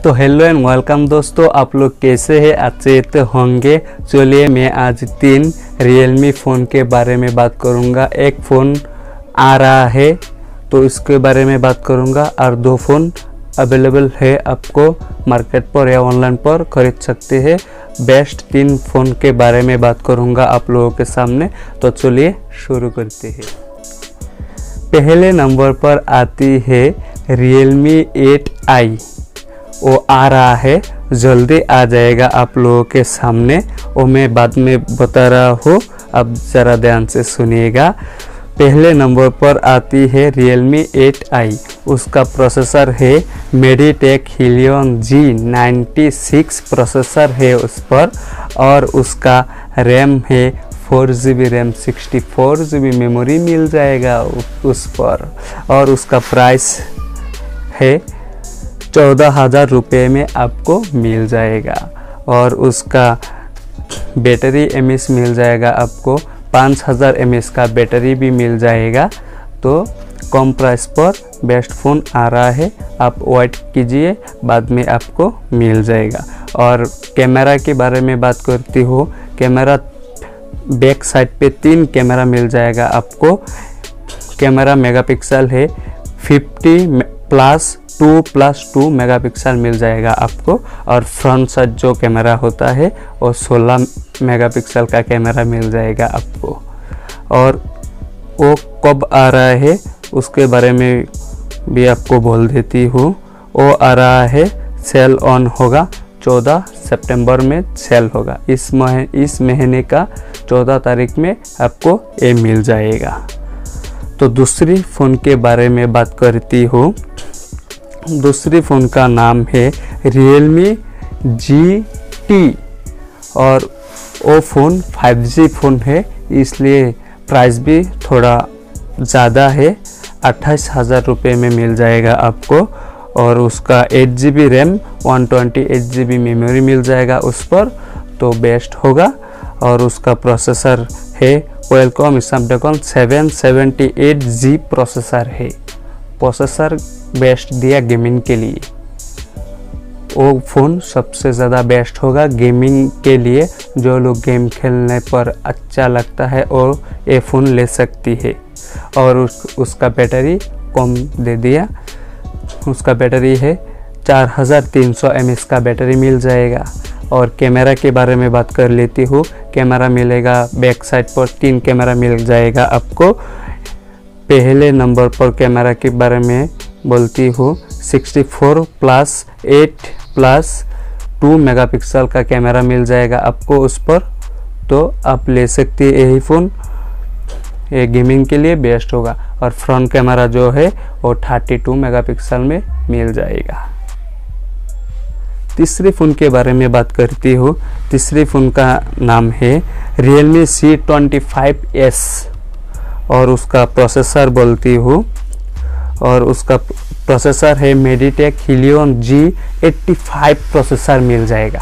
तो hello and welcome दोस्तों, आप लोग कैसे हैं? अच्छे तो होंगे। चलिए मैं आज 3 रियलमी फ़ोन के बारे में बात करूंगा। एक फ़ोन आ रहा है तो इसके बारे में बात करूंगा और 2 फ़ोन अवेलेबल है, आपको मार्केट पर या ऑनलाइन पर खरीद सकते हैं। बेस्ट 3 फ़ोन के बारे में बात करूंगा आप लोगों के सामने। तो चलिए शुरू करते हैं। पहले नंबर पर आती है Realme 8i। वो आ रहा है, जल्दी आ जाएगा आप लोगों के सामने। वो मैं बाद में बता रहा हूँ, अब ज़रा ध्यान से सुनिएगा। पहले नंबर पर आती है Realme 8i। उसका प्रोसेसर है MediaTek Helio G96 प्रोसेसर है उस पर, और उसका रैम है 4GB रैम, 64GB मेमोरी मिल जाएगा उस पर, और उसका प्राइस है 14,000 रुपये में आपको मिल जाएगा। और उसका बैटरी एमएच मिल जाएगा आपको 5000 mAh का बैटरी भी मिल जाएगा। तो कम प्राइस पर बेस्ट फ़ोन आ रहा है, आप वेट कीजिए, बाद में आपको मिल जाएगा। और कैमरा के बारे में बात करती हूँ। कैमरा बैक साइड पे 3 कैमरा मिल जाएगा आपको। कैमरा मेगापिक्सल है 50+2+2 मेगापिक्सल मिल जाएगा आपको। और फ्रंट साइड जो कैमरा होता है वो 16 मेगापिक्सल का कैमरा मिल जाएगा आपको। और वो कब आ रहा है उसके बारे में भी आपको बोल देती हूँ। वो आ रहा है, सेल ऑन होगा 14 सितंबर में सेल होगा। इस महीने का 14 तारीख में आपको ये मिल जाएगा। तो दूसरी फ़ोन के बारे में बात करती हूँ। दूसरी फ़ोन का नाम है Realme GT, और वो फ़ोन 5G फ़ोन है, इसलिए प्राइस भी थोड़ा ज़्यादा है। 28,000 रुपये में मिल जाएगा आपको। और उसका 8GB रैम 128GB मेमोरी मिल जाएगा उस पर, तो बेस्ट होगा। और उसका प्रोसेसर है Qualcomm Snapdragon 778G प्रोसेसर है। प्रोसेसर बेस्ट दिया गेमिंग के लिए। वो फ़ोन सबसे ज़्यादा बेस्ट होगा गेमिंग के लिए। जो लोग गेम खेलने पर अच्छा लगता है और ये फ़ोन ले सकती है। और उसका बैटरी कम दे दिया। उसका बैटरी है 4300 mAh का बैटरी मिल जाएगा। और कैमरा के बारे में बात कर लेती हूँ। कैमरा मिलेगा बैक साइड पर 3 कैमरा मिल जाएगा आपको। पहले नंबर पर कैमरा के बारे में बोलती हूँ। 64+8+2 मेगापिक्सल का कैमरा मिल जाएगा आपको उस पर, तो आप ले सकते हैं यही फ़ोन। ये गेमिंग के लिए बेस्ट होगा। और फ्रंट कैमरा जो है वो 32 मेगापिक्सल में मिल जाएगा। तीसरे फ़ोन के बारे में बात करती हूँ। तीसरे फ़ोन का नाम है Realme C25s, और उसका प्रोसेसर बोलती हूँ। और उसका प्रोसेसर है MediaTek Helio G85 प्रोसेसर मिल जाएगा।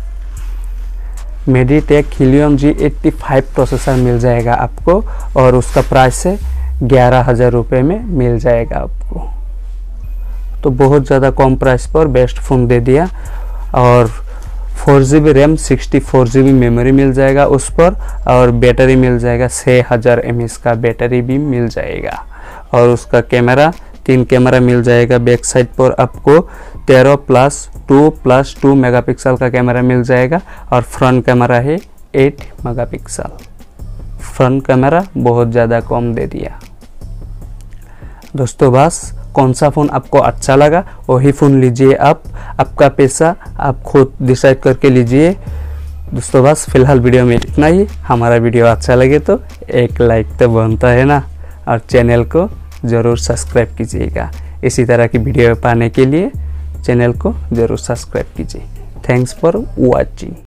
MediaTek Helio G85 प्रोसेसर मिल जाएगा आपको। और उसका प्राइस है 11,000 रुपये में मिल जाएगा आपको। तो बहुत ज़्यादा कम प्राइस पर बेस्ट फ़ोन दे दिया। और 4GB रैम 64GB मेमोरी मिल जाएगा उस पर, और बैटरी मिल जाएगा 6000 mAh का बैटरी भी मिल जाएगा। और उसका कैमरा 3 कैमरा मिल जाएगा बैक साइड पर आपको। 13+2+2 मेगापिक्सल का कैमरा मिल जाएगा। और फ्रंट कैमरा है 8 मेगापिक्सल। फ्रंट कैमरा बहुत ज़्यादा कम दे दिया। दोस्तों बस कौन सा फ़ोन आपको अच्छा लगा वही फ़ोन लीजिए आप। आपका पैसा आप खुद डिसाइड करके लीजिए। दोस्तों बस फिलहाल वीडियो में इतना ही। हमारा वीडियो अच्छा लगे तो एक लाइक तो बनता है ना, और चैनल को ज़रूर सब्सक्राइब कीजिएगा। इसी तरह की वीडियो पाने के लिए चैनल को ज़रूर सब्सक्राइब कीजिए। Thanks for watching.